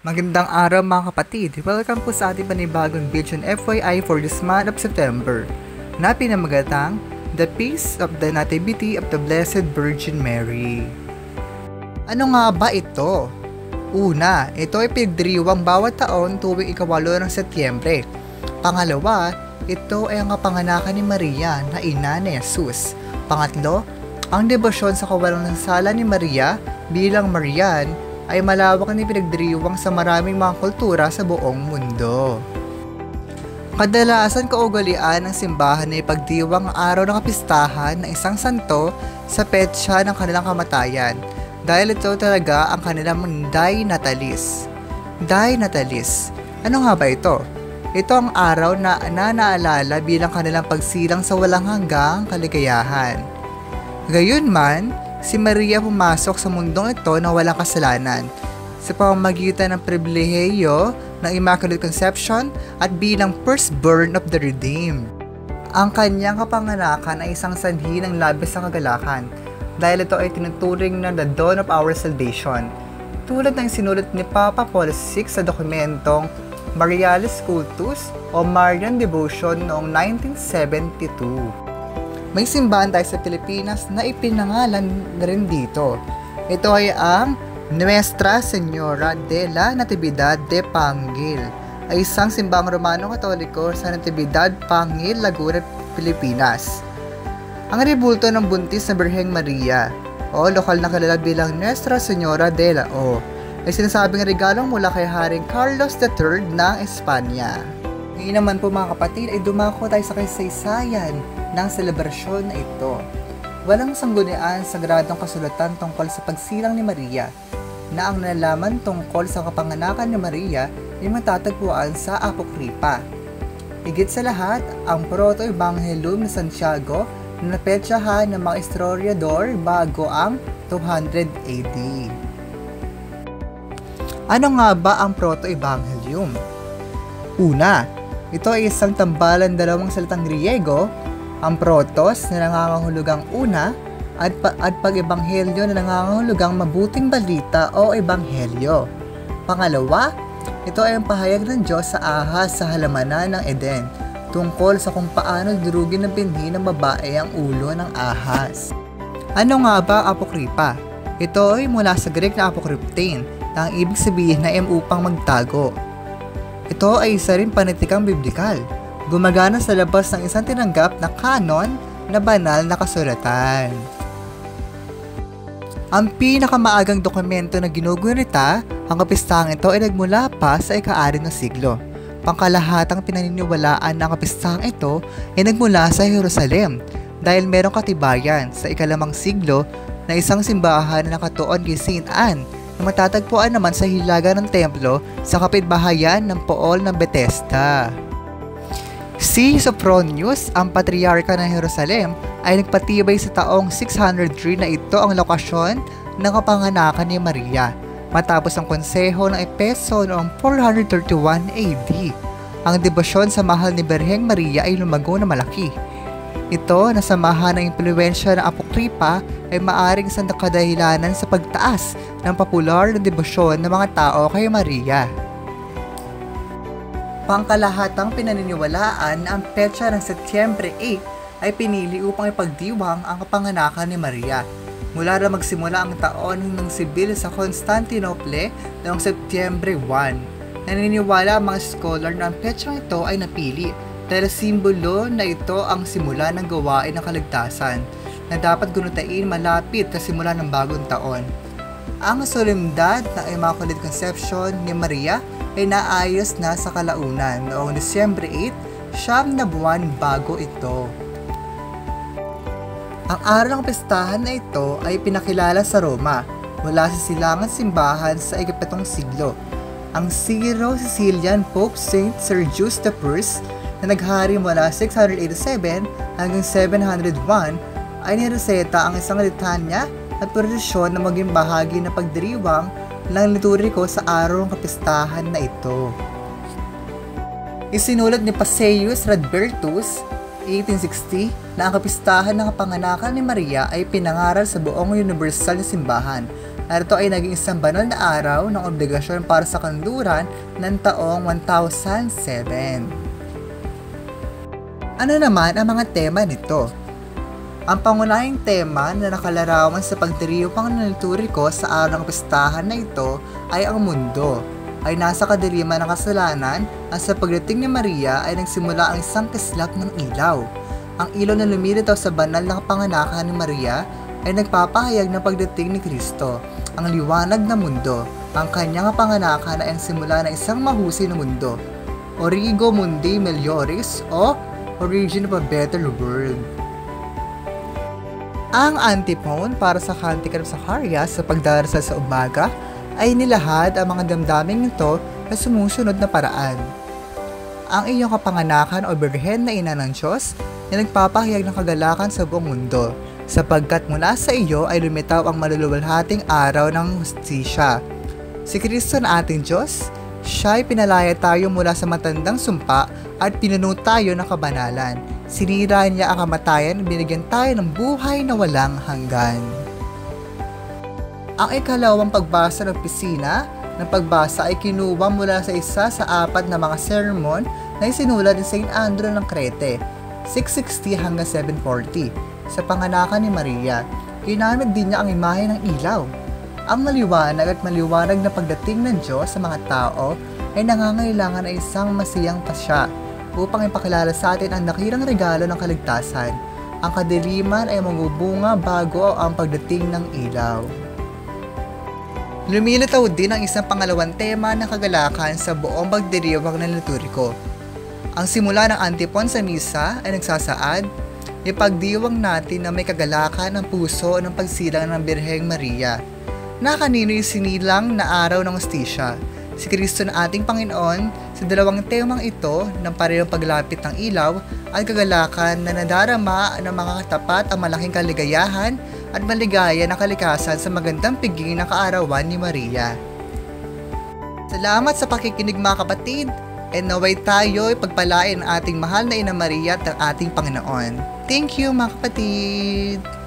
Magandang araw mga kapatid! Welcome po sa ating panibagong video and FYI for this month of September na pinamagatang The Feast of the Nativity of the Blessed Virgin Mary. Ano nga ba ito? Una, ito ay pinagdiriwang bawat taon tuwing ika-8 ng Setyembre. Pangalawa, ito ay ang kapanganakan ni Maria na ina ni Jesus. Pangatlo, ang debosyon sa kawalang sala ni Maria bilang Marian ay malawak na pinagdiriwang sa maraming mga kultura sa buong mundo. Kadalasan kaugalian ng simbahan ay pagdiwang ang araw ng kapistahan ng isang santo sa petsa ng kanilang kamatayan dahil ito talaga ang kanilang Day Natalis. Day Natalis, ano nga ba ito? Ito ang araw na naalala bilang kanilang pagsilang sa walang hanggang kaligayahan. Gayunman, si Maria pumasok sa mundong ito na walang kasalanan sa pamamagitan ng pribilehiyo ng Immaculate Conception at bilang firstborn of the redeemed. Ang kanyang kapanganakan ay isang sanhi ng labis na kagalakan dahil ito ay tinuturing na the dawn of our salvation, tulad ng sinulat ni Papa Paul VI sa dokumentong Marialis Cultus o Marian Devotion noong 1972. May simbahan tayo sa Pilipinas na ipinangalan na rin dito. Ito ay ang Nuestra Señora de la Natividad de Pangil, ay isang simbahang Romano-Katoliko sa Natividad, Pangil, Laguna, Pilipinas. Ang rebulto ng buntis na Birheng Maria, o lokal na kilala bilang Nuestra Señora de la O, ay sinasabing regalong mula kay Haring Carlos III ng Espanya. Ngayon naman po mga kapatid ay dumako tayo sa kasaysayan ng selebrasyon na ito. Walang sanggunian sa gradong kasulatan tungkol sa pagsilang ni Maria na ang nalaman tungkol sa kapanganakan ni Maria ay matatagpuan sa Apokripa. Higit sa lahat, ang Proto-Evangelium ni Santiago na napetsahan ng mga historiador bago ang 200 AD. Ano nga ba ang Proto-Evangelium? Una, ito ay isang tambalan dalawang salitang Griego, ang protos na nangangahulugang una at pag-ebanghelyo na nangangahulugang mabuting balita o ebanghelyo. Pangalawa, ito ay ang pahayag ng Diyos sa ahas sa halamanan ng Eden tungkol sa kung paano durugin ng binhi ng babae ang ulo ng ahas. Ano nga ba ang Apokripa? Ito ay mula sa Greek na apokryptein na ang ibig sabihin na upang magtago. Ito ay isa rin panitikang biblikal. Gumagana sa labas ng isang tinanggap na kanon na banal na kasulatan. Ang pinakamaagang dokumento na ginugunita, ang kapistahang ito ay nagmula pa sa ika-6 na siglo. Pangkalahatang pinaniniwalaan na ang kapistahang ito ay nagmula sa Jerusalem dahil merong katibayan sa ika-5 siglo na isang simbahan na nakatuon kay Saint Anne na matatagpuan naman sa hilaga ng templo sa kapitbahayan ng Pool ng Bethesda. Si Sophronius, ang patriarka ng Jerusalem, ay nagpatibay sa taong 603 na ito ang lokasyon ng kapanganakan ni Maria, matapos ang konseho ng Efeso noong 431 AD. Ang debosyon sa mahal ni Birheng Maria ay lumago na malaki. Ito na samahan ng impluwensya ng Apokripa ay maaring sa kadahilanan sa pagtaas ng popular na debosyon ng mga tao kay Maria. Pangkalahatang pinaniniwalaan na ang petsa ng Setyembre 8 ay pinili upang ipagdiwang ang kapanganakan ni Maria. Mula na magsimula ang taon ng sibil sa Constantinople noong Setyembre 1. Naniniwala ang mga scholar na ang petsang ito ay napili dahil simbolo na ito ang simula ng gawain ng kaligtasan na dapat gunutain malapit sa simula ng bagong taon. Ang solemnidad ng Immaculate Conception ni Maria ay naayos na sa kalaunan noong Disyembre 8, 9 na buwan bago ito. Ang araw ng pistahan na ito ay pinakilala sa Roma mula sa silangan simbahan sa ika-7 siglo. Ang Syro-Sicilian Pope Saint Sergius I na naghari mula 687 hanggang 701 ay nireseta ang isang litanya at prosesyon na maging bahagi ng pagdiriwang ng lituriko sa araw ng kapistahan na ito. Isinulat ni Paseus Radbertus, 1860, na ang kapistahan ng kapanganakan ni Maria ay pinangaral sa buong universal na simbahan at ito ay naging isang banal na araw ng obligasyon para sa kanluran ng taong 1007. Ano naman ang mga tema nito? Ang pangunahing tema na nakalarawan sa pagdiriwang ng lituriko sa araw ng pistahan na ito ay ang mundo. Ay nasa kadiliman ng kasalanan at sa pagdating ni Maria ay nagsimula ang isang kislap ng ilaw. Ang ilaw na lumilitaw sa banal na kapanganakan ni Maria ay nagpapahayag ng pagdating ni Kristo, ang liwanag ng mundo. Ang kanyang kapanganakan ay ang simula ng isang mahusay na mundo, Origo Mundi Melioris o Origin of a Better World. Ang antiphon para sa Kantika ng Zacarias sa pagdarasal sa umaga ay nilahad ang mga damdaming ito na sumusunod na paraan. Ang iyong kapanganakan o Birhen na Ina ng Diyos ay nagpapahayag ng kagalakan sa buong mundo, sapagkat mula sa iyo ay lumitaw ang maluluwalhating araw ng hustisya. Si Kristo na ating Diyos, siya ay pinalaya tayo mula sa matandang sumpa at pinuno tayo ng kabanalan. Sinira niya ang kamatayan at binigyan tayo ng buhay na walang hanggan. Ang ikalawang pagbasa ng pisina ng pagbasa ay kinuha mula sa isa sa apat na mga sermon na isinulat ni St. Andrew ng Crete, 660 hanggang 740, sa panganakan ni Maria. Ginamit din niya ang imahe ng ilaw. Ang maliwanag at maliwanag na pagdating ng Diyos sa mga tao ay nangangailangan ng isang masiyang pasya upang ipakilala sa atin ang nakirang regalo ng kaligtasan. Ang kadiliman ay magbubunga bago ang pagdating ng ilaw. Lumilitaw din ang isang pangalawang tema ng kagalakan sa buong pagdiriwang ng lituriko. Ang simula ng antiphon sa misa ay nagsasaad, ipagdiwang natin na may kagalakan ang puso ng pagsilang ng Birheng Maria, na kanino'y sinilang na araw ng hustisya. Si Kristo na ating Panginoon, sa dalawang temang ito ng parehong paglapit ng ilaw at kagalakan na nadarama ng mga katapat ang malaking kaligayahan at maligaya na kalikasan sa magandang piging ng kaarawan ni Maria. Salamat sa pakikinig mga kapatid, and naway tayo ipagpalain ang ating mahal na Ina Maria at ang ating Panginoon. Thank you mga kapatid!